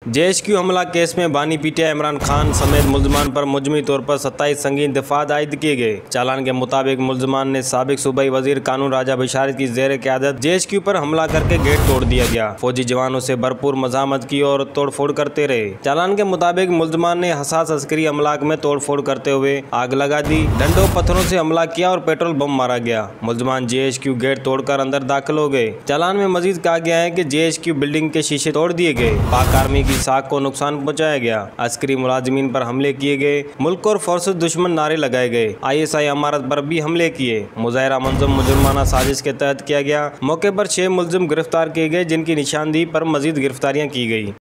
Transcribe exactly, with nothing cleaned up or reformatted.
जेएचक्यू हमला केस में बानी पीटीआई इमरान खान समेत मुल्जमान पर मुजमी तौर पर सत्ताईस संगीन दफात आयद किए गए। चालान के मुताबिक मुल्जमान ने साबिक सूबाई वजीर कानून राजा बशारत की जेर क़यादत जेएचक्यू पर हमला करके गेट तोड़ दिया गया। फौजी जवानों से भरपूर मजामत की और तोड़फोड़ करते रहे। चालान के मुताबिक मुल्जमान ने हसास अस्करी अमलाक में तोड़फोड़ करते हुए आग लगा दी, डंडों पत्थरों से हमला किया और पेट्रोल बम मारा गया। मुल्जमान जेएचक्यू गेट तोड़कर अंदर दाखिल हो गए। चालान में मजीद कहा गया है कि जेएचक्यू बिल्डिंग के शीशे तोड़ दिए गए, पाक आर्मी की साख को नुकसान पहुंचाया गया, अस्करी मुलाजिमीन पर हमले किए गए, मुल्क और फोर्स दुश्मन नारे लगाए गए, आईएसआई इमारत पर भी हमले किए। मुजाहिरा मंजूम मुजरमाना साजिश के तहत किया गया। मौके पर छह मुल्जिम गिरफ्तार किए गए, जिनकी निशानदेही पर मजीद गिरफ्तारियां की गई।